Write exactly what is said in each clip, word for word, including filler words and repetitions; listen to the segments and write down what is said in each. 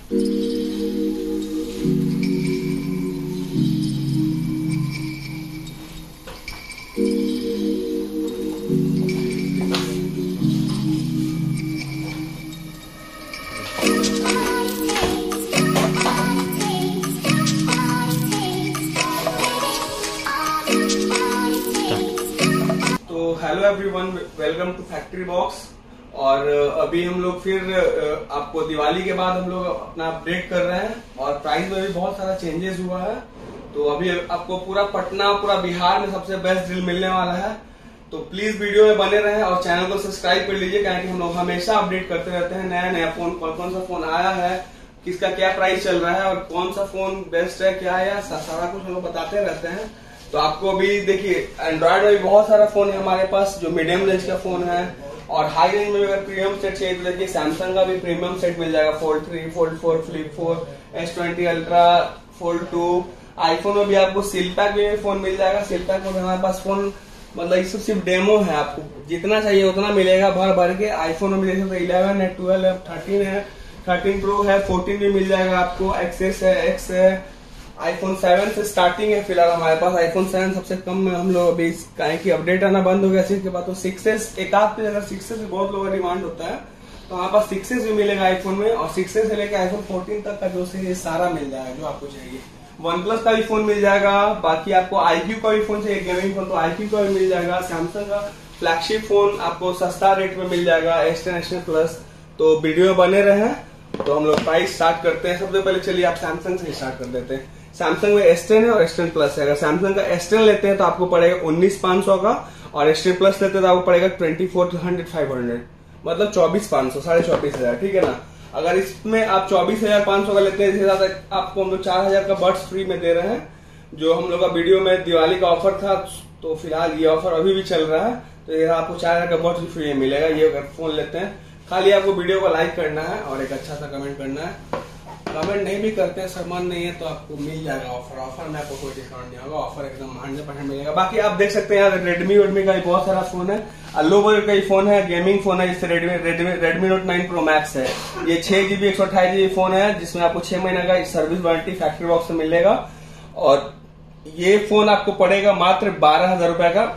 Hello everyone, welcome to factory box. और अभी हम लोग फिर आपको दिवाली के बाद हम लोग अपना अपडेट कर रहे हैं और प्राइस में भी बहुत सारा चेंजेस हुआ है। तो अभी आपको पूरा पटना, पूरा बिहार में सबसे बेस्ट डील मिलने वाला है। तो प्लीज वीडियो में बने रहें और चैनल को सब्सक्राइब कर लीजिए, क्योंकि हम लोग हमेशा अपडेट करते रहते हैं नया नया फोन, कौन कौन सा फोन आया है, किसका क्या प्राइस चल रहा है और कौन सा फोन बेस्ट है, क्या है, सारा कुछ हम लोग बताते रहते हैं। तो आपको अभी देखिए एंड्रॉइड में भी बहुत सारा फोन है हमारे पास, जो मीडियम रेंज का फोन है और हाई रेंज में अगर प्रीमियम सेट चाहिए तो देखिए सैमसंग का भी प्रीमियम सेट मिल जाएगा। Fold three, fold four, flip four, S twenty ultra, fold two. IPhone में भी आपको सील पैक में फोन मिल जाएगा। सील पैक में हमारे पास फोन मतलब ये सिर्फ डेमो है, आपको जितना चाहिए उतना मिलेगा भर भर के। आईफोन में देख सकते इलेवन है, ट्वेल्व है, थर्टीन है, थर्टीन प्रो है, फोर्टीन भी मिल जाएगा आपको। एक्सेस है, एक्स है, आईफोन सेवन से स्टार्टिंग है फिलहाल हमारे पास। आईफोन सेवन सबसे कम में हम लोग अभी कहें कि अपडेट आना बंद हो गया इसके बाद। तो सिक्सेस एक आध पे अगर सिक्सेस बहुत लोगों का डिमांड होता है तो हमारे पास सिक्सेस भी मिलेगा आईफोन में, और सिक्सेस से लेकर आईफोन फोर्टीन तक का जो से सारा मिल जाएगा जो आपको चाहिए। वन प्लस का भी फोन मिल जाएगा। बाकी आपको आईक्यू का भी फोन चाहिए, गेमिंग फोन, तो आईक्यू का भी मिल जाएगा। सैमसंग का फ्लैगशिप फोन आपको सस्ता रेट में मिल जाएगा, S ten, S ten plus. तो वीडियो में बने रहे। तो हम लोग प्राइस स्टार्ट करते हैं। सबसे पहले चलिए आप सैमसंग से स्टार्ट कर देते हैं। सैमसंग में एस टेन है और एस टेन प्लस है। अगर सैमसंग का एस टेन लेते हैं तो आपको पड़ेगा उन्नीस पांच सौ का, और एस टेन प्लस लेते हैं तो आपको पड़ेगा twenty four hundred five hundred, मतलब चौबीस पांच सौ, साढ़े चौबीस हजार, ठीक है ना। अगर इसमें आप चौबीस हजार पांच सौ का लेते हैं, इसके साथ आपको हम लोग चार हजार का बड्स फ्री में दे रहे हैं, जो हम लोग का वीडियो में दिवाली का ऑफर था। तो फिलहाल ये ऑफर अभी भी चल रहा है। तो ये आपको चार हजार का बड्स फ्री में मिलेगा ये अगर फोन लेते हैं। खाली आपको वीडियो को लाइक करना है और एक अच्छा सा कमेंट करना है। कमेंट नहीं भी करते हैं, सामान नहीं है तो आपको मिल जाएगा ऑफर। ऑफर में आपको कोई डिस्काउंट नहीं होगा, ऑफर एकदम हंड्रेड परसेंट मिलेगा। बाकी आप देख सकते हैं यहाँ रेडमी वेडमी का भी बहुत सारा फोन है, लो बजट का ही फोन है, गेमिंग फोन है, जिससे Redmi Redmi Redmi note nine pro max है। ये छह जीबी एक सौ अट्ठाईस जीबी फोन है, जिसमें आपको छह महीने का सर्विस वारंटी फैक्ट्री बॉक्स से मिलेगा। और ये फोन आपको पड़ेगा मात्र बारह हजार रुपए का,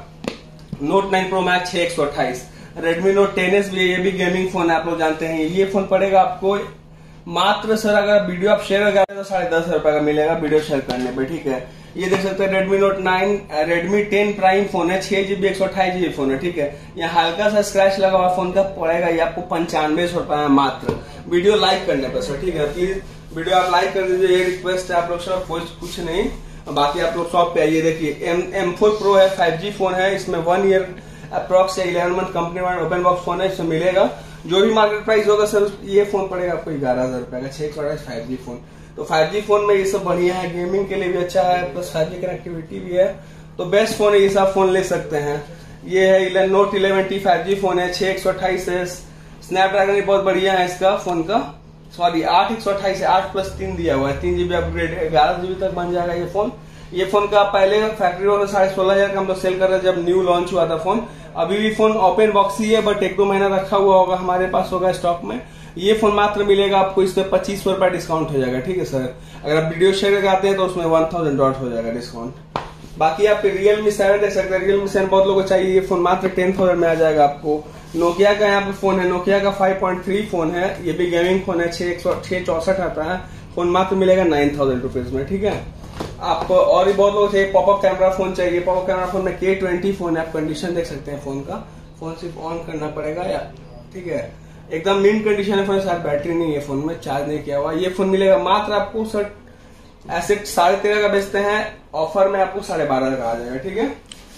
नोट नाइन प्रो मैक्स छह एक सौ अट्ठाईस। रेडमी नोट टेन एस भी है, ये भी गेमिंग फोन है, आप लोग जानते हैं। ये फोन पड़ेगा आपको मात्र सर, अगर वीडियो आप शेयर करते हैं तो साढ़े दस हजार रुपए का मिलेगा वीडियो शेयर करने पे, ठीक है। ये देख सकते हैं Redmi note nine, Redmi ten prime phone है, छह जीबी एक सौ अट्ठाईस जीबी फोन है, ठीक है। यहाँ हल्का सा स्क्रैच लगा हुआ फोन का पड़ेगा ये आपको पंचानवे सौ रुपए में मात्र, वीडियो लाइक करने पर सर, ठीक है। प्लीज वीडियो आप लाइक कर दीजिए, ये रिक्वेस्ट है आप लोग सर, कुछ नहीं। बाकी आप लोग शॉप पे आइए। देखिए एम एम फोर प्रो है, फाइव जी फोन है, इसमें one year approx eleven month company वाला ओपन बॉक्स फोन है, इसमें मिलेगा। जो भी मार्केट प्राइस होगा सर ये फोन पड़ेगा आपको ग्यारह हजार रुपए का, छह सौ अट्ठाईस फाइव जी फोन। तो फाइव जी फोन में ये सब बढ़िया है, गेमिंग के लिए भी अच्छा है, प्लस फाइव जी कनेक्टिविटी भी है। तो बेस्ट फोन है, ये सब फोन ले सकते हैं। ये है note eleven T five G phone है, छह एक सौ अट्ठाईस है, स्नैपड्रैगन भी बहुत बढ़िया है इसका फोन का, सॉरी आठ एक सौ अट्ठाईस है, आठ प्लस तीन दिया हुआ है, तीन जीबी अपग्रेड है, ग्यारह जीबी तक बन जाएगा ये फोन। ये फोन का पहले फैक्ट्री वालों साढ़े सोलह हजार का हम लोग सेल कर रहे थे जब न्यू लॉन्च हुआ था फोन। अभी भी फोन ओपन बॉक्स ही है, बट एक दो महीना रखा हुआ होगा, हमारे पास होगा स्टॉक में। ये फोन मात्र मिलेगा आपको, इस पे पच्चीस सौ रुपया डिस्काउंट हो जाएगा, ठीक है सर। अगर आप वीडियो शेयर करते हैं तो उसमें वन थाउजेंड डॉट हो जाएगा डिस्काउंट। बाकी आप रियलमी सेवन देख सकते हैं, रियलमी सेवन बहुत लोगों को चाहिए, ये फोन मात्र टेन थाउजेंड में आ जाएगा आपको। नोकिया का यहाँ पे फोन है, नोकिया का फाइव पॉइंट थ्री फोन है, ये भी गेमिंग फोन है, छह एक सौ छह चौसठ आता है, फोन मात्र मिलेगा नाइन थाउजेंड रुपीज में, ठीक है। आपको और भी बहुत लोग चाहिए, पॉपअप कैमरा फोन चाहिए, पॉपअप कैमरा फोन में के ट्वेंटी फोन है, आप कंडीशन देख सकते हैं फोन का, फोन सिर्फ ऑन करना पड़ेगा या, ठीक है, एकदम मिंट कंडीशन है फोन, साथ बैटरी नहीं है फोन में, चार्ज नहीं किया हुआ। ये फोन मिलेगा मात्र आपको सर, ऐसे साढ़े तेरह का बेचते हैं, ऑफर में आपको साढ़े बारह का आ जाएगा, ठीक है।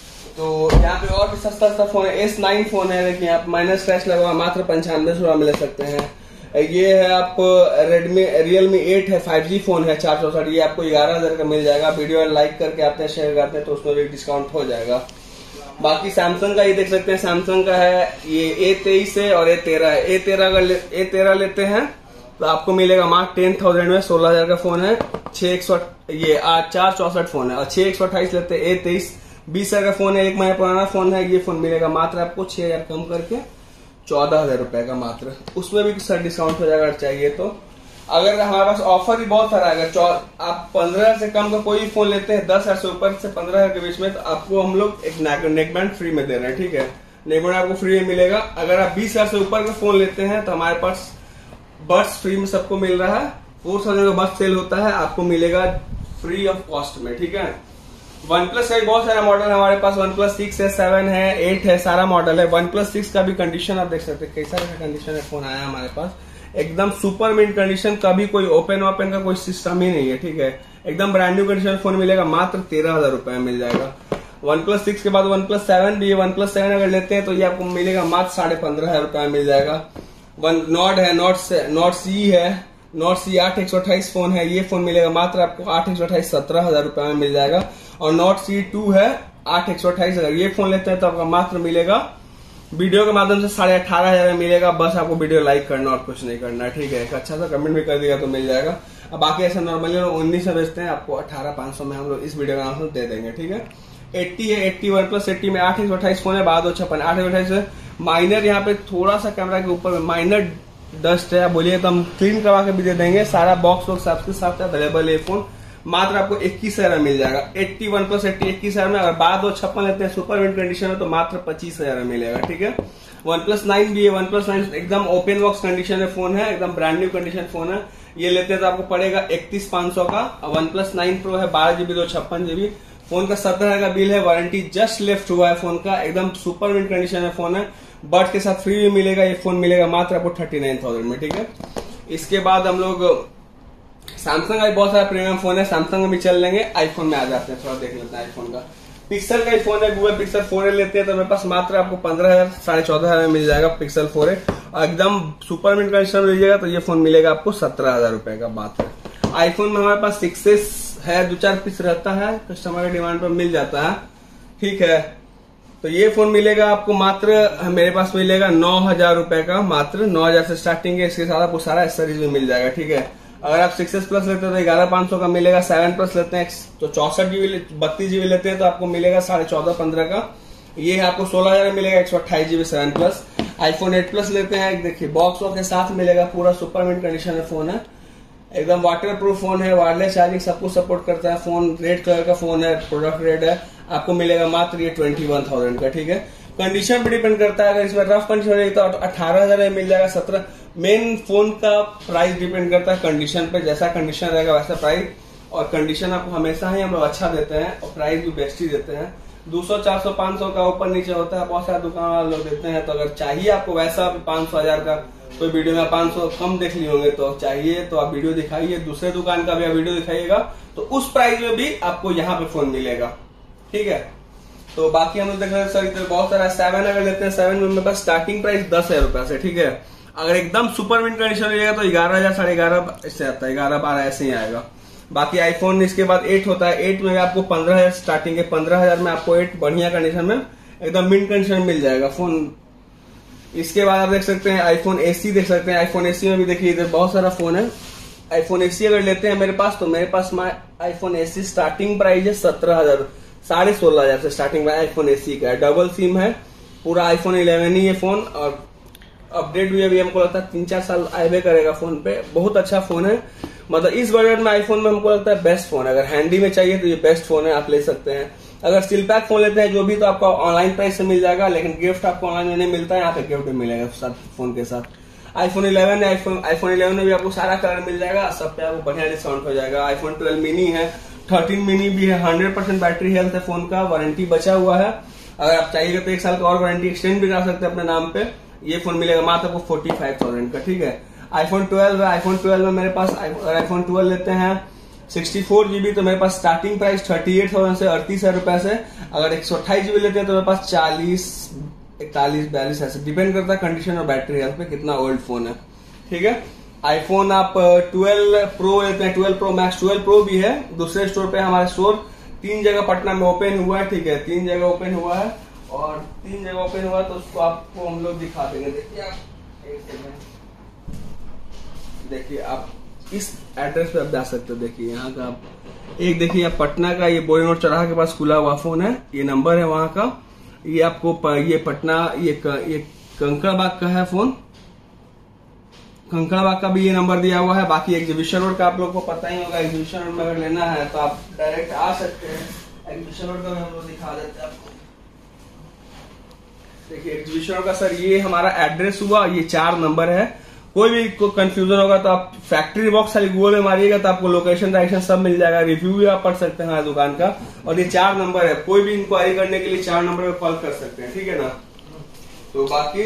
तो यहाँ पे और भी सस्ता सस्ता फोन है, एस नाइन फोन है, देखिए आप माइनस स्क्रैच लगा मात्र पंचानवे सौ में ले सकते हैं। ये है आप रेडमी रियलमी एट है, फाइव जी फोन है, चार चौसठ, ये आपको ग्यारह हजार का मिल जाएगा। वीडियो लाइक करके आते हैं, शेयर करते हैं तो उसमें भी डिस्काउंट हो जाएगा। बाकी सैमसंग का ये देख सकते हैं, सैमसंग का है ये ए तेईस है और ए तेरह है। ए तेरह का ए तेरह लेते हैं तो आपको मिलेगा मात्र टेन थाउजेंड में, सोलह हजार का फोन है, छह एक सौ ये चार चौसठ फोन है। और छह एक सौ अट्ठाईस लेते हैं ए तेईस, बीस हजार का फोन है, एक महीना पुराना फोन है। ये फोन मिलेगा मात्र आपको छह हजार कम करके चौदह हजार रुपए का मात्र, उसमें भी सर डिस्काउंट हो जाएगा अगर चाहिए तो। अगर हमारे पास ऑफर भी बहुत सारा है, अगर आप पंद्रह से कम का कोई फोन लेते हैं, दस हजार से ऊपर से पंद्रह हजार के बीच में, तो आपको हम लोग एक नेकबैंड फ्री में दे रहे हैं, ठीक है। नेकबैंड आपको फ्री में मिलेगा। अगर आप बीस हजार से ऊपर का फोन लेते हैं तो हमारे पास बड्स फ्री में सबको मिल रहा है। फोर थाउजेंड का बड्स सेल होता है, आपको मिलेगा फ्री ऑफ कॉस्ट में, ठीक है। वन प्लस का बहुत सारा मॉडल है हमारे पास, वन प्लस सिक्स है, सेवन है, एट है, सारा मॉडल है। वन प्लस सिक्स का भी कंडीशन आप देख सकते हैं, कैसा कंडीशन है फोन आया हमारे पास, एकदम सुपर मिंट कंडीशन, कभी कोई ओपन ओपन का कोई सिस्टम ही नहीं है, ठीक है। एकदम ब्रांड न्यू कंडीशन फोन मिलेगा, मात्र तेरह हजार रुपए में मिल जाएगा। वन प्लस सिक्स के बाद वन प्लस सेवन भी है, वन प्लस सेवन अगर लेते हैं तो ये आपको मिलेगा मात्र साढ़े पंद्रह हजार रुपए में मिल जाएगा। वन नॉट है, नॉट नॉट सी है, नॉट सी आठ एक सौ अट्ठाईस फोन है, ये फोन मिलेगा मात्र आपको आठ एक सौ अट्ठाईस सत्रह हजार रुपए में मिल जाएगा। और नॉट सी टू है आठ एक सौ अट्ठाईस, अगर ये फोन लेते हैं तो आपका मात्र मिलेगा वीडियो के माध्यम से साढ़े अठारह हजार में मिलेगा। बस आपको वीडियो लाइक करना और कुछ नहीं करना, ठीक है। एक अच्छा सा कमेंट भी कर दिया तो मिल जाएगा। अब बाकी ऐसा नॉर्मली लोग उन्नीस से बेचते हैं, आपको अठारह पांच सौ में हम लोग इस वीडियो का नाम से दे देंगे, ठीक है। अस्सी है, अस्सी वन प्लस अस्सी में आठ एक सौ अट्ठाईस फोन है, बाद दो छप्पन आठ एक सौ अट्ठाईस माइनर, यहाँ पे थोड़ा सा कैमरा के ऊपर माइनर डस्ट है, बोलिए तो हम क्लीन करवा के भी दे देंगे। सारा बॉक्स वॉक्स आपके साथ अवेलेबल है। फोन मात्र आपको इक्कीस हजार में मिल जाएगा। अस्सी वन प्लस अस्सी इक्कीस हजार में, अगर बाद दो छप्पन लेते हैं सुपर मिंट कंडीशन में तो मात्र पच्चीस हजार में मिलेगा, ठीक है। वन प्लस नाइन भी है, वन प्लस नाइन एकदम ओपन बॉक्स कंडीशन में फोन है, एकदम ब्रांड न्यू कंडीशन फोन है। ये लेते हैं तो आपको पड़ेगा इकतीस पांच सौ का। वन प्लस नाइन प्रो है, बारह जीबी दो छप्पन जीबी, फोन का सत्तर हजार का बिल है, वारंटी जस्ट लेफ्ट हुआ है फोन का, एकदम सुपर मिंट कंडीशन में फोन है। बट के साथ फ्री भी मिलेगा, ये फोन मिलेगा मात्र आपको थर्टी नाइन थाउजेंड में, ठीक है। इसके बाद हम लोग सैमसंग का भी बहुत सारा प्रीमियम फोन है, सैमसंग में भी चल लेंगे। आईफोन में आ जाते हैं, थोड़ा देख लेते हैं आईफोन का। पिक्सल का ही फोन है, गूगल पिक्सल फोर ए लेते हैं तो मेरे पास मात्र आपको पंद्रह हजार साढ़े चौदह हजार में मिल जाएगा पिक्सल फोर ए, और एकदम सुपर मिंट कंडीशन में लीजिएगा तो ये फोन मिलेगा आपको सत्रह हजार रुपए का। बात है आईफोन में हमारे पास सिक्स एस है, दो चार पीस रहता है, कस्टमर के डिमांड पर मिल जाता है, ठीक है। तो ये फोन मिलेगा आपको मात्र, मेरे पास मिलेगा नौ हजार रुपए का, मात्र नौ हजार से स्टार्टिंग है। इसके साथ आपको सारा एसेसरीज भी मिल जाएगा, ठीक है। अगर आप सिक्स एस प्लस लेते हैं तो ग्यारह पांच सौ का मिलेगा, सेवन प्लस लेते हैं तो चौसठ जीबी बत्तीस जीबी लेते हैं तो आपको मिलेगा साढ़े चौदह पंद्रह का। ये आपको सोलह हजार में मिलेगा, एक सौ अट्ठाईस GB seven plus. IPhone eight plus लेते हैं, देखिए बॉक्स के साथ मिलेगा, पूरा सुपर मिंट कंडीशन में फोन है, एकदम वाटर प्रूफ फोन है, वायरलेस चार्जिंग सब कुछ सपोर्ट करता है फोन। रेड कलर का फोन है, प्रोडक्ट रेड है, आपको मिलेगा मात्र ये ट्वेंटी वन थाउजेंड का, ठीक है। कंडीशन पे डिपेंड करता है, अगर इसमें रफ कंडीशन रहेगी तो अठारह हजार में मिल जाएगा, सत्रह। मेन फोन का प्राइस डिपेंड करता है कंडीशन पे, जैसा कंडीशन रहेगा वैसा प्राइस, और कंडीशन आपको हमेशा ही हम लोग अच्छा देते हैं और प्राइस भी बेस्ट ही देते हैं। दो सौ चार सौ पांच सौ का ऊपर नीचे होता है, बहुत सारे दुकान वाले लोग देते हैं। तो अगर चाहिए आपको वैसा पांच सौ हजार का, कोई वीडियो में पांच सौ कम देख लिए होंगे तो चाहिए तो आप वीडियो दिखाइए, दूसरे दुकान का भी आप वीडियो दिखाइएगा तो उस प्राइस में भी आपको यहाँ पे फोन मिलेगा, ठीक है। तो बाकी हम लोग देख रहे हैं सर इधर बहुत सारा सेवन अगर लेते हैं, सेवन में मेरे पास स्टार्टिंग प्राइस दस हजार रुपया से, ठीक है। अगर एकदम सुपर मिंट कंडीशन रहेगा तो ग्यारह हजार साढ़े ग्यारह इससे आता है, ग्यारह बारह ऐसे ही आएगा। बाकी आईफोन इसके बाद एट होता है, एट में आपको पंद्रह हजार स्टार्टिंग है, पंद्रह हजार में आपको एट बढ़िया कंडीशन में एकदम मिंट कंडीशन में मिल जाएगा फोन। इसके बाद आप देख सकते हैं आईफोन एसी देख सकते हैं, आईफोन एसी में भी देखिए इधर बहुत सारा फोन है। आईफोन एसी अगर लेते हैं मेरे पास तो मेरे पास आईफोन एसी स्टार्टिंग प्राइस है सत्रह हजार साढ़े सोलह हजार से स्टार्टिंग में आईफोन एसी का है। डबल सिम है, पूरा आईफोन इलेवन ही है फोन, और अपडेट भी अभी हमको लगता है तीन चार साल आए करेगा फोन पे। बहुत अच्छा फोन है, मतलब इस बजट में आईफोन में हमको लगता है बेस्ट फोन है। अगर हैंडी में चाहिए तो ये बेस्ट फोन है, आप ले सकते हैं। अगर स्टील पैक फोन लेते हैं जो भी तो आपको ऑनलाइन प्राइस से मिल जाएगा, लेकिन गिफ्ट आपको ऑनलाइन में नहीं मिलता है, यहाँ पे गिफ्ट मिलेगा साथ फोन के साथ। आईफोन इलेवन है, आईफोन आईफोन इलेवन में भी आपको सारा कलर मिल जाएगा, सब पे आपको बढ़िया डिस्काउंट हो जाएगा। आईफोन ट्वेल्व मिनी है, थर्टीन मिनी भी है, हंड्रेड परसेंट बैटरी हेल्थ है फोन का, वारंटी बचा हुआ है। अगर आप चाहिए तो एक साल का और वारंटी एक्सटेंड भी करा सकते हैं अपने नाम पे। ये फोन मिलेगा मात्र आपको फोर्टी फाइव थाउजेंड का, ठीक है। आईफोन ट्वेल्व है, आईफोन ट्वेल्व में मेरे पास अगर आईफोन ट्वेल्व लेते हैं सिक्सटी फोर जीबी तो मेरे पास starting price thirty eight thousand से अड़तीस हजार रुपए से। अगर एक सौ अट्ठाईस जीबी लेते हैं तो मेरे पास चालीस इकतालीस बयालीस ऐसे डिपेंड करता है कंडीशन और बैटरी हेल्थ पे कितना ओल्ड फोन है, ठीक है। आईफोन आप ट्वेल्व प्रो लेते हैं, twelve pro max, twelve pro भी है दूसरे स्टोर पे, हमारे स्टोर तीन जगह पटना में ओपन हुआ है, ठीक है। तीन जगह ओपन हुआ है और तीन जगह ओपन हुआ है तो उसको आपको हम लोग दिखा देंगे। देखिए आप एक सेकंड, देखिए आप इस एड्रेस पे आप जा सकते हो। देखिए यहाँ का आप एक देखिए आप पटना का, ये बोरी रोड चौराहा के पास खुला हुआ फोन है, ये नंबर है वहां का। ये आपको प, ये पटना ये क, ये कंकड़बाग का है फोन, कंकड़बाग का भी ये नंबर दिया हुआ है। बाकी एग्जीबिशन रोड का आप लोग को पता ही होगा, एग्जीबिशन रोड में अगर लेना है तो आप डायरेक्ट आ सकते हैं। एग्जीबिशन रोड का भी हम लोग दिखा देते हैं आपको। देखिए एग्जीबिशन रोड का सर ये हमारा एड्रेस हुआ, ये चार नंबर है। कोई भी को कंफ्यूजन होगा तो आप फैक्ट्री बॉक्स खाली गूगल में मारिएगा तो आपको लोकेशन डायरेक्शन सब मिल जाएगा, रिव्यू भी आप पढ़ सकते हैं हमारी दुकान का। और ये चार नंबर है, कोई भी इंक्वायरी करने के लिए चार नंबर पे कॉल कर सकते हैं, ठीक है ना। तो बाकी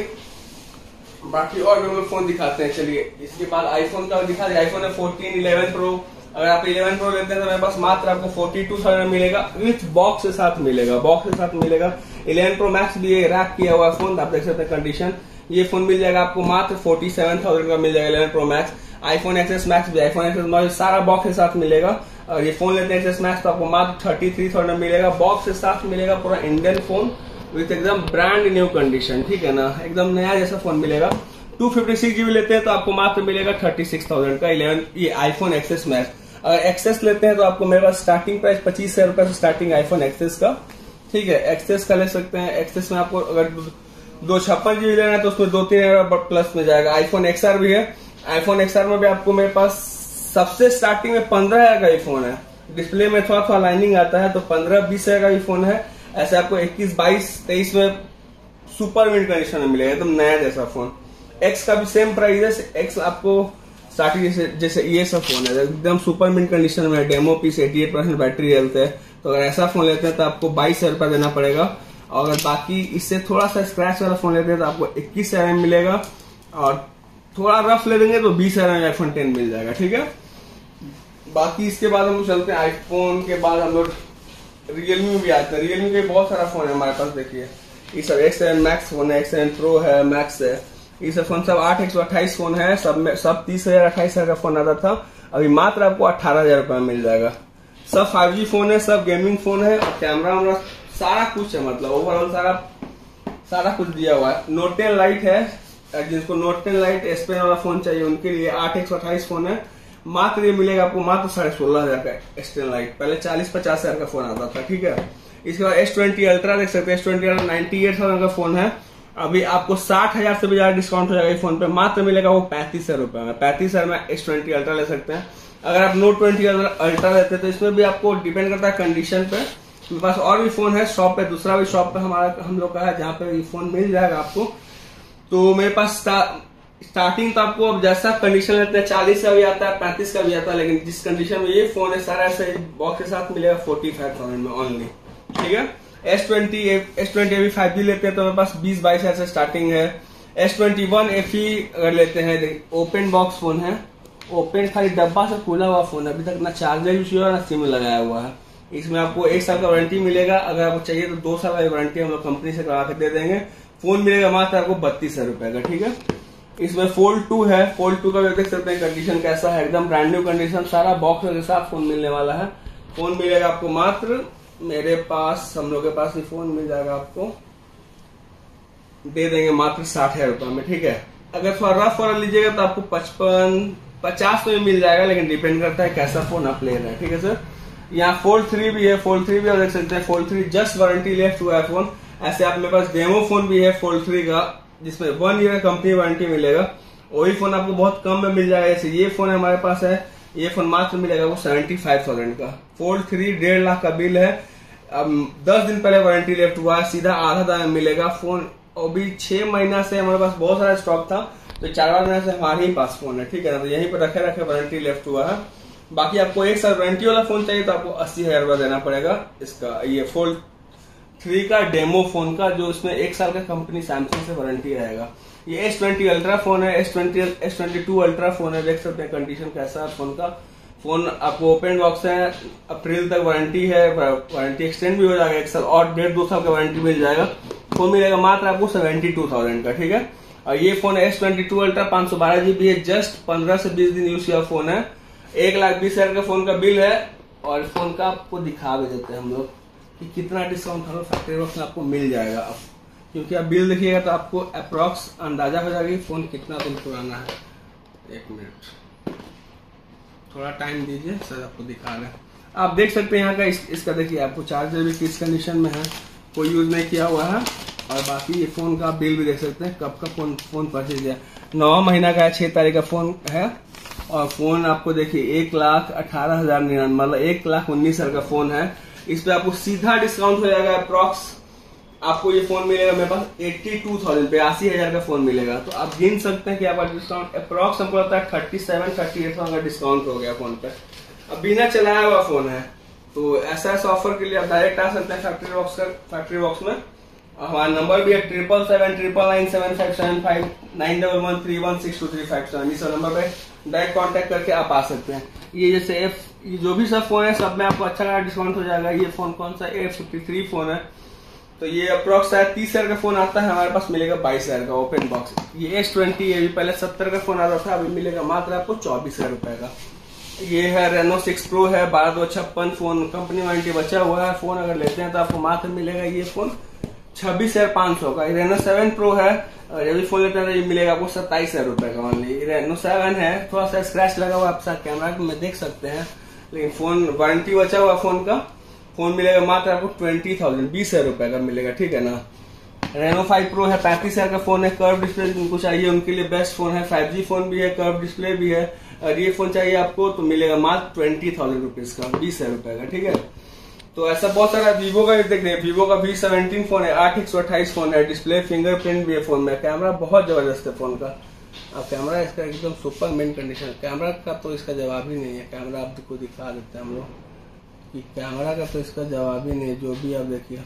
बाकी और भी हम लोग फोन दिखाते हैं। चलिए इसके बाद आईफोन का दिखा दिया। आईफोन है फोर्टीन, इलेवन प्रो। अगर आप इलेवन प्रो लेते हैं तो मेरे पास मात्र आपको फोर्टी टू थाउजेंड मिलेगा, विथ बॉक्स के साथ मिलेगा, बॉक्स के साथ मिलेगा। इलेवन प्रो मैक्स भी ये रैप किया हुआ फोन, आप देख सकते हैं कंडीशन। ये फोन मिल जाएगा आपको मात्र फोर्टी सेवन थाउजेंड का मिल जाएगा eleven pro max. IPhone XS max भी, आईफोन एक्सएस मैक्स सारा बॉक्स के साथ मिलेगा। और ये फोन लेते हैं एक्सएस मैक्स तो आपको मात्र थर्टी थ्री थाउजेंड मिलेगा, बॉक्स के साथ मिलेगा। पूरा इंडियन फोन विथ एकदम ब्रांड न्यू कंडीशन, ठीक है ना, एकदम नया जैसा फोन मिलेगा। टू फिफ्टी सिक्स जीबी लेते हैं तो आपको मात्र मिलेगा थर्टी सिक्स थाउजेंड का इलेवन ये आईफोन एक्सेस मैक्स। अगर एक्सेस लेते हैं तो आपको मेरे पास स्टार्टिंग प्राइस पच्चीस हजार रुपए से स्टार्टिंग आईफोन एक्सेस का, ठीक है। एक्सेस का ले सकते हैं। एक्सेस में आपको अगर दो छप्पन जीबी लेना है तो उसमें दो तीन हजार प्लस में जाएगा। आईफोन एक्सआर भी है। आईफोन एक्सआर में भी आपको मेरे पास सबसे स्टार्टिंग में पंद्रह हजार का ही फोन है। डिस्प्ले में थोड़ा थोड़ा लाइनिंग आता है तो पंद्रह बीस हजार का ही फोन है। ऐसे आपको इक्कीस बाईस तेईस में सुपर मिड कंडीशन में मिलेगा, एकदम नया जैसा फोन। एक्स का भी सेम प्राइस है। एक्स आपको स्टार्टिंग जैसे जैसे ये सब फोन है एकदम सुपर मिड कंडीशन में, डेमो पीस अठासी परसेंट बैटरी हेल्थ है। तो अगर ऐसा फोन लेते हैं तो आपको बाईस हजार रुपया देना पड़ेगा। और अगर बाकी इससे थोड़ा सा स्क्रैच वाला फोन लेते हैं तो आपको इक्कीस हजार में मिलेगा। और थोड़ा रफ ले देंगे तो बीस हजार में आईफोन टेन मिल जाएगा, ठीक है। बाकी इसके बाद हम लोग चलते हैं आईफोन के बाद हम लोग रियलमी भी आते हैं। रियलमी के बहुत सारा फोन है हमारे पास। देखिए ये सब एक्स सेवन मैक्स फोन है, एक्स सेवन प्रो है, मैक्स है। ये सब फोन सब आठ एक सौ अट्ठाईस फोन है। सब में सब तीस हजार अट्ठाईस हजार का फोन आता था, अभी मात्र आपको अठारह हजार रुपया मिल जाएगा। सब फाइव जी फोन है, सब गेमिंग फोन है। और कैमरा वैमरा सारा कुछ है, मतलब ओवरऑल सारा सारा कुछ दिया हुआ है। नोट टेन लाइट है, जिसको note ten lite S pen वाला फोन चाहिए उनके लिए आठ एक सौ अट्ठाईस फोन है। मात्र ये मिलेगा आपको मात्र साढ़े सोलह हजार का एस टेन लाइट। पहले चालीस पचास हजार का फोन आता था, ठीक है। इसके बाद एस ट्वेंटी अल्ट्रा देख सकते हैं। S twenty ultra ninety eight thousand का फोन है। अभी आपको साठ हजार से भी ज्यादा डिस्काउंट हो जाएगा इस फोन पे, मात्र मिलेगा वो पैंतीस हजार रुपए में। पैंतीस हजार में एस ट्वेंटी अल्ट्रा ले सकते हैं। अगर आप नोट ट्वेंटी अल्ट्रा लेते हैं तो इसमें भी आपको डिपेंड करता है कंडीशन पे। मेरे पास और भी फोन है शॉप पे, दूसरा भी शॉप पे हमारा हम लोग का है जहाँ पे ये फोन मिल जाएगा आपको। तो मेरे पास स्टार्टिंग तो आपको अब जैसा कंडीशन लेते हैं चालीस का भी आता है, पैंतीस का भी आता है। लेकिन जिस कंडीशन में ये फोन है सारा ऐसे बॉक्स के साथ मिलेगा फोर्टी फाइव थाउजेंड में ओनली, ठीक है। एस ट्वेंटी एस ट्वेंटी अभी फाइव जी लेते हैं तो मेरे पास बीस बाईस हजार से स्टार्टिंग है। S twenty one F E अगर लेते हैं, ओपन बॉक्स फोन है, ओपन खाली डब्बा से खुला हुआ फोन है। अभी तक ना चार्जर यूज हुआ ना सिम लगाया हुआ है। इसमें आपको एक साल का वारंटी मिलेगा। अगर आपको चाहिए तो दो साल का वारंटी हम लोग कंपनी से करा के दे देंगे। फोन मिलेगा मात्र आपको बत्तीस हजार रुपए का, ठीक है। इसमें फोल्ड टू है। फोल्ड टू का भी देख सकते हैं कंडीशन कैसा है, एकदम ब्रांड न्यू कंडीशन, सारा बॉक्स के साथ फोन मिलने वाला है। फोन मिलेगा आपको मात्र, मेरे पास हम लोग के पास ही फोन मिल जाएगा आपको, दे देंगे मात्र साठ हजार रुपए में, ठीक है। अगर थोड़ा रफ वाला लीजिएगा तो आपको पचपन पचास में मिल जाएगा, लेकिन डिपेंड करता है कैसा फोन आप ले रहे हैं, ठीक है सर। यहाँ फोल्ड थ्री भी है। फोल्ड थ्री भी आप देख सकते हैं। Fold three just warranty left हुआ है फोन। ऐसे आप मेरे पास डेमो फोन भी है फोल्ड थ्री का, जिसमें वन ईयर कंपनी वारंटी मिलेगा। वही फोन आपको बहुत कम में मिल जाएगा। जैसे ये फोन हमारे पास है, ये फोन मात्र मिलेगा वो सेवेंटी फाइव थाउजेंड का। फोल्ड थ्री डेढ़ लाख का बिल है। अब दस दिन पहले वारंटी लेफ्ट हुआ है, सीधा आधा दाम मिलेगा फोन। अभी छह महीना से हमारे पास बहुत सारा स्टॉक था, तो चार पांच महीने से हमारे ही पास फोन है, ठीक है ना। तो यहीं पर रखे रखे वारंटी लेफ्ट हुआ है। बाकी आपको एक साल वारंटी वाला फोन चाहिए तो आपको अस्सी हजार रुपया देना पड़ेगा इसका। ये फोल्ड थ्री का डेमो फोन का, जो इसमें एक साल का कंपनी सैमसंग से वारंटी रहेगा। ये एस ट्वेंटी अल्ट्रा फोन है। S twenty S twenty two ultra phone है। देख सकते हैं कंडीशन कैसा है फोन का। फोन आपको ओपन बॉक्स है, अप्रैल तक वारंटी है। वारंटी एक्सटेंड भी हो जाएगा एक साल, और डेढ़ दो साल का वारंटी मिल जाएगा। फोन मिलेगा मात्र आपको सेवेंटी टू थाउजेंड का, ठीक है। और ये phone S twenty two ultra पांच सौ बारह जीबी है। जस्ट पंद्रह से बीस दिन यूज किया फोन है। एक लाख बीस हजार का फोन का बिल है। और फोन का आपको दिखा भी देते हैं हम लोग कि कितना डिस्काउंट हम फैक्ट्री बॉक्स में आपको मिल जाएगा। अब क्योंकि आप बिल देखिएगा तो आपको अप्रोक्स अंदाजा हो जाएगा फोन कितना दिन पुराना है। एक मिनट थोड़ा टाइम दीजिए सर, आपको दिखा रहे हैं। आप देख सकते हैं यहाँ का इस, इसका देखिए आपको चार्जर भी किस कंडीशन में है, कोई यूज नहीं किया हुआ है। और बाकी ये फोन का बिल भी देख सकते हैं, कब का फोन फोन परचेज है, नौ महीना का है, छह तारीख का फोन है। और फोन आपको देखिए एक लाख अठारह हजार निन्यानवे मतलब एक लाख उन्नीस हजार का फोन है। इस पे आपको सीधा डिस्काउंट हो जाएगा, अप्रॉक्स आपको ये फोन मिलेगा मेरे पास एट्टी टू थाउजेंड बयासी हजार का फोन मिलेगा। तो आप गिन सकते हैं कि आपका डिस्काउंट अप्रॉक्स हमको लगता है थर्टी सेवन थर्टी एट का डिस्काउंट हो गया फोन पे। अब बिना चलाया हुआ फोन है, तो ऐसा ऐसा ऑफर के लिए आप डायरेक्ट आ सकते हैं फैक्ट्री बॉक्स का फैक्ट्री बॉक्स में। हमारा नंबर भी है triple seven triple nine seven five seven five nine double one three one six two three five seven इस नंबर पे डायरेक्ट कांटेक्ट करके आप आ सकते हैं। ये जैसे एफ ये जो भी सब फोन है सब में आपको अच्छा खासा डिस्काउंट हो जाएगा। ये फोन कौन सा ए फिफ्टी थ्री फोन है, तो ये अप्रोक्स शायद तीस हजार का फोन आता है, हमारे पास मिलेगा बाईस हजार का ओपन बॉक्स। ये एस ट्वेंटी है, पहले सत्तर का फोन आता था, अभी मिलेगा मात्र आपको चौबीस हजार रुपए का। ये है रेनो सिक्स प्रो है, बारह दो छप्पन फोन, कंपनी वारंटी बचा हुआ है। फोन अगर लेते हैं तो आपको मात्र मिलेगा ये फोन छब्बीस हजार पांच सौ का। रेनो सेवन प्रो है, यदि फोन लेते हैं तो ये मिलेगा आपको सत्ताईस हजार रुपए का ओनली। रेनो सेवन है, थोड़ा सा स्क्रैच लगा हुआ, आप कैमरा में देख सकते हैं, लेकिन फोन वारंटी बचा हुआ फोन का। फोन मिलेगा मात्र आपको ट्वेंटी थाउजेंड बीस हजार रुपए का मिलेगा, ठीक है ना। रेनो फाइव प्रो है, पैंतीस हजार का फोन है, कर्व डिस्प्ले जिनको चाहिए उनके लिए बेस्ट फोन है, फाइव जी फोन भी है, कर्व डिस्प्ले भी है। और ये फोन चाहिए आपको तो मिलेगा मात्र ट्वेंटी थाउजेंड रुपीज का, बीस हजार रुपए का, ठीक है। तो ऐसा बहुत सारा वीवो का देख रहे हैं, वीवो का वी सेवनटीन फोन है, आठ एक सौ अट्ठाईस फोन है, डिस्प्ले फिंगरप्रिंट भी है फोन में, कैमरा बहुत जबरदस्त है फोन का। अब कैमरा इसका एकदम सुपर मेन कंडीशन, कैमरा का तो इसका जवाब ही नहीं है। कैमरा आपको दिखा देते हैं हम लोग कि कैमरा का तो इसका जवाब ही नहीं है। जो भी आप देखिए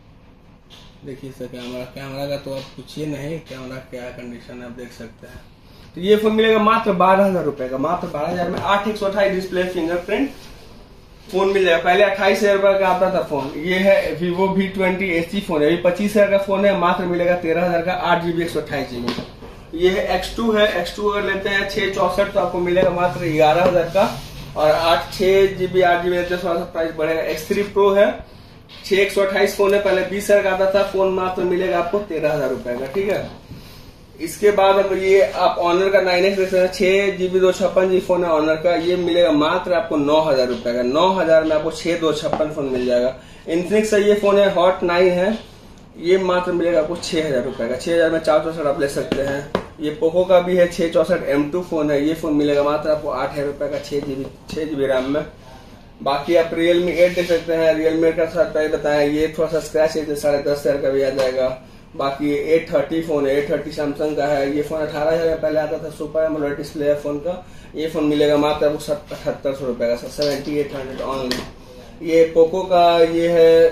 देखिए इसका कैमरा कैमरा का तो आप पूछिए नहीं, कैमरा क्या कंडीशन है आप देख सकते हैं। तो ये फोन मिलेगा मात्र बारह हजार रुपए का, मात्र बारह हजार में आठ एक सौ अट्ठाईस डिस्प्ले फिंगरप्रिंट फोन मिल जाएगा। पहले अट्ठाईस हजार रुपए का आता था फोन। ये है Vivo V twenty SE phone है, पच्चीस हजार का फोन है, मात्र मिलेगा तेरह हजार का, आठ जीबी एक सौ अट्ठाईस जीबी। ये है एक्स टू है, एक्स टू अगर लेते हैं छह चौसठ तो आपको मिलेगा मात्र ग्यारह हजार का, और आठ छह जीबी आठ जीबी लेते हैं थोड़ा सा प्राइस बढ़ेगा। एक्स थ्री प्रो है, छह एक सौ अट्ठाईस फोन है, पहले बीस हजार का आता था, फोन मात्र मिलेगा आपको तेरह हजार रुपए का, ठीक है। इसके बाद अब ये आप ऑनर का नाइन एक्स देख छह जीबी दो छप्पन जी फोन है ऑनर का, ये मिलेगा मात्र आपको नौ हजार रुपए का। नौ हजार में आपको छह दो छप्पन फोन मिल जाएगा। इन्फिनिक्स का ये फोन है, हॉट नाइन है, ये मात्र मिलेगा आपको छह हजार रुपए का। छह हजार में चार चौसठ आप ले सकते हैं। ये पोको का भी है, छह चौसठ एम टू फोन है, ये फोन मिलेगा मात्र आपको आठ हजार रुपए का, छह जीबी छह जीबी रैम में। बाकी आप रियलमी एट देख सकते हैं, रियलमी का साथ पहले बताया, ये थोड़ा सा स्क्रैच है, साढ़े दस हजार का भी आ जाएगा। बाकी एट थर्टी फोन है, एट थर्टी सैमसंग का है, ये फोन अठारह हजार पहले आता था, सुपर एमोलेड डिस्प्ले है फोन का, ये फोन मिलेगा मात्र आपको अठहत्तर सौ रुपए का, सेवेंटी एट हंड्रेड ऑनली। ये पोको का ये है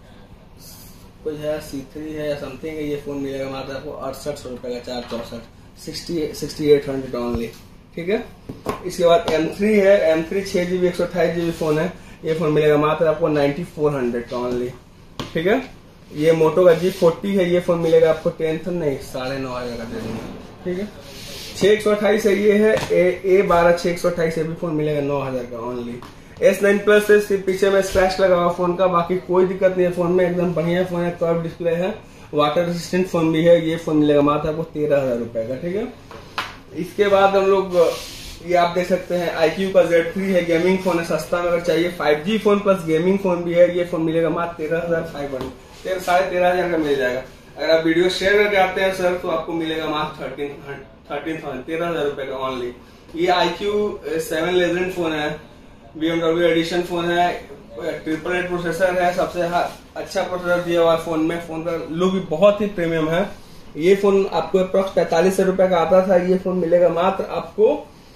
कुछ है सी थ्री है या समथिंग है, ये फोन मिलेगा मात्र आपको अड़सठ सौ रुपए का, चार चौसठ sixty sixty eight hundred only, ठीक है। इसके बाद एम थ्री है, एम थ्री छह जीबी एक सौ अट्ठाईस जीबी फोन है, ये फोन मिलेगा मात्र आपको नाइन्टी फोर हंड्रेड का ऑनली, ठीक है। ये मोटो का जी फोर्टी है, ये फोन मिलेगा आपको टेंथ नहीं साढ़े नौ हजार का दे देंगे, ठीक है। छह एक सौ अट्ठाईस है, ये है ए बारह छह एक सौ अट्ठाईस, ये भी फोन मिलेगा नौ हजार का ओनली। एस नाइन प्लस है, पीछे में स्क्रैच लगा हुआ फोन का, बाकी कोई दिक्कत नहीं है फोन में, एकदम बढ़िया फोन है, कर्व डिस्प्ले है, वाटर रेसिस्टेंट फोन भी है। ये फोन मिलेगा मात्र आपको तेरह हजार रुपए का, ठीक है। इसके बाद हम लोग ये आप देख सकते हैं आई क्यू का जेड थ्री है, गेमिंग फोन है, सस्ता में अगर चाहिए five G phone plus gaming phone भी है, ये फोन मिलेगा मात्र तेरह हजार फाइव हंड्रेड साढ़े तेरह हजार का मिल जाएगा। अगर आप वीडियो शेयर करके आते हैं सर तो आपको मिलेगा मात्र थर्टीन थर्टीन थाउजेंड तेरह हजार रुपए का ओनली। ये I Q seven legend phone है, बीएमडब्ल्यू एडिशन फोन है, ट्रिपल एट प्रोसेसर है, सबसे अच्छा प्रोसेसर दिया हुआ फोन में, फोन का लुक भी बहुत ही प्रीमियम है। ये फोन आपको अप्रोक्स पैंतालीस हजार रुपए का आता था, ये फोन मिलेगा मात्र आपको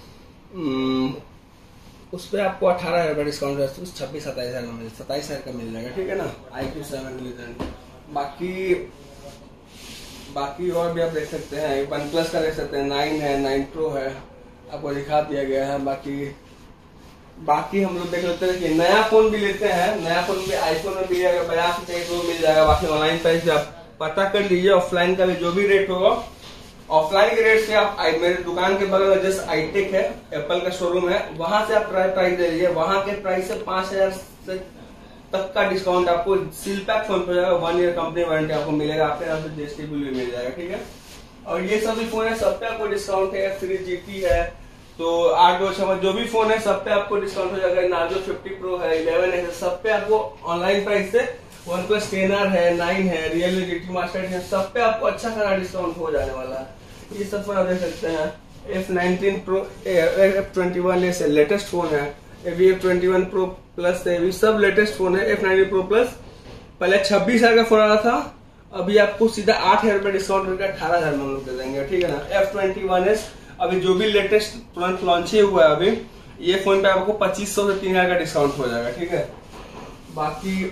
उस पर आपको अठारह हजार डिस्काउंट छब्बीस सत्ताईस हजार का मिल सत्ताईस हजार का मिल जाएगा, ठीक है ना। I Q seven legend. बाकी बाकी और भी आप देख सकते हैं, वन प्लस का देख सकते हैं, नाइन है, नाइन प्रो है, आपको दिखा दिया गया है। बाकी बाकी हम लोग देख लेते हैं कि नया फोन भी लेते हैं, नया फोन भी आईफोन में भी अगर बाजार से चाहिए तो मिल जाएगा। बाकी ऑनलाइन प्राइस भी आप पता कर लीजिए, ऑफलाइन का भी जो भी रेट होगा ऑफलाइन के रेट से आप मेरे दुकान के बगल में जैसे आईटेक है, एप्पल का शोरूम है, वहां से आप प्राइस दे लीजिए, वहां के प्राइस से पांच हजार से तक का डिस्काउंट आपको सील पैक फोन पे जाएगा, वन ईयर कंपनी वारंटी आपको मिलेगा, आपके यहाँ से जीएसटी बिल भी मिल जाएगा, ठीक है। और ये सभी फोन है, सब पे आपको डिस्काउंट है। थ्री जीटी है, तो आठ दो छह जो भी फोन है सब पे आपको डिस्काउंट हो जाएगा। नार्जो फिफ्टी प्रो है, इलेवन है, सब पे आपको ऑनलाइन प्राइस से वन प्लस टेन आर है, नाइन है, रियलमी जी टी मास्टर है, सब पे आपको अच्छा खासा डिस्काउंट हो जाने वाला है। ये सब फोन आप देख सकते हैं। F nineteen pro, F twenty one ऐसे लेटेस्ट फोन है, अभी F twenty one pro plus है, ये सब लेटेस्ट फोन है। एफ नाइनटीन प्रो प्लस पहले छब्बीस हजार का फोन आ रहा था, अभी आपको सीधा आठ हजार रुपए डिस्काउंट करके अठारह हजार में हम लोग दे देंगे, ठीक है ना। एफ ट्वेंटी वन एस अभी जो भी लेटेस्ट तुरंत लॉन्च ही हुआ है अभी, ये फोन पे आपको पच्चीस सौ से तीन हजार का डिस्काउंट हो जाएगा, ठीक है। बाकी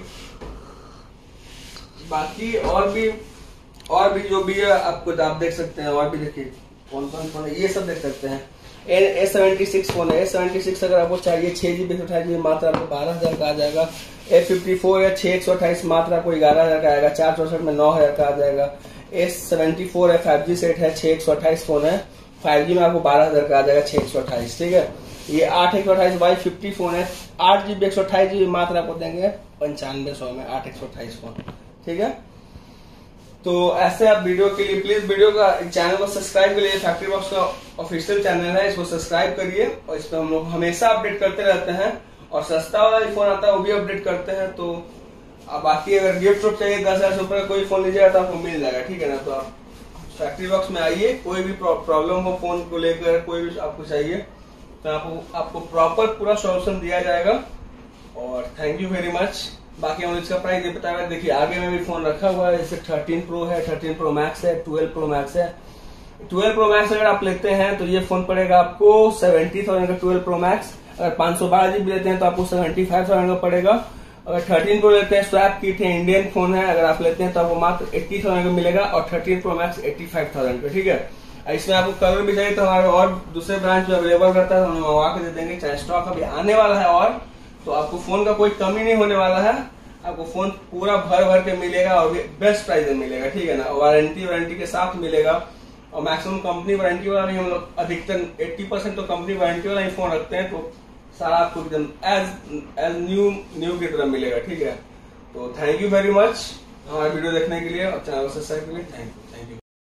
बाकी और भी और भी जो भी है आपको आप देख सकते हैं। और भी देखिए कौन कौन फोन है, ये सब देख सकते हैं। ए सेवेंटी सिक्स फोन है, ए सेवेंटी सिक्स अगर आपको चाहिए छह जीबी एक सौ अठाईस जीबी मात्र आपको बारह हजार का आ जाएगा। ए फिफ्टी फोर या छह एक सौ अट्ठाईस मात्र आपको ग्यारह हजार का आएगा। चार चौसठ में नौ हजार का आ जाएगा। ए सेवेंटी फोर है, फाइव जी सेट है, छह एक सौ अट्ठाईस फोन है, फाइव जी में आपको बारह हजार का आ जाएगा, छह एक सौ अट्ठाईस, ठीक है। ये आठ एक सौ अट्ठाईस वाई फिफ्टी फोन है, आठ जीबी एक सौ अट्ठाईस जीबी मात्र आपको देंगे पंचानवे सौ में, आठ एक सौ अट्ठाईस फोन, ठीक है। तो ऐसे आप वीडियो के लिए प्लीज वीडियो का चैनल को सब्सक्राइब करिए। फैक्ट्री बॉक्स का ऑफिशियल चैनल है, इसको सब्सक्राइब करिए और इस पर हम लोग हमेशा अपडेट करते रहते हैं। और सस्ता वाला फोन आता है वो भी अपडेट करते हैं। तो अब बाकी अगर गिफ्ट रूप चाहिए दस हजार रुपए का कोई फोन लीजिएगा तो आपको मिल जाएगा, ठीक है ना। तो आप फैक्ट्री बॉक्स में आइए, कोई भी प्रॉब्लम हो फोन को लेकर, कोई भी आपको चाहिए तो आपको आपको प्रॉपर पूरा सोल्यूशन दिया जाएगा। और थैंक यू वेरी मच। बाकी हम इसका प्राइस ये बताया, देखिए आगे में भी फोन रखा हुआ है, जैसे थर्टीन प्रो है, थर्टीन प्रो मैक्स है, ट्वेल्व प्रो मैक्स है। ट्वेल्व प्रो मैक्स अगर आप लेते हैं तो ये फोन पड़ेगा आपको सेवेंटी थाउजेंड का ट्वेल्व प्रो मैक्स। अगर पांच सौ बारह जीबी लेते हैं तो आपको सेवेंटी फाइव थाउजेंड का पड़ेगा। अगर थर्टीन प्रो लेते हैं, स्वैप किट है, इंडियन फोन है, अगर आप लेते हैं तो आपको मात्र एट्टी थाउजेंड का मिलेगा। और thirteen pro max eighty five thousand का, ठीक है। इसमें आपको कलर भी चाहिए तो हमारे और दूसरे ब्रांच में अवेलेबल रहता है, हम मंगवा के दे देंगे। चाहे स्टॉक अभी आने वाला है और तो आपको फोन का कोई कमी नहीं होने वाला है। आपको फोन पूरा भर भर के मिलेगा और बेस्ट प्राइस में मिलेगा, ठीक है ना। वारंटी वारंटी के साथ मिलेगा और मैक्सिमम कंपनी वारंटी वाला भी हम लोग अधिकतर अस्सी परसेंट तो कंपनी वारंटी वाला ही फोन रखते हैं। तो सारा आपको एकदम एज एज न्यू न्यू की तरह मिलेगा, ठीक है। तो थैंक यू वेरी मच हमारा वीडियो देखने के लिए और चैनल को सब्सक्राइब के लिए थैंक यू थैंक यू।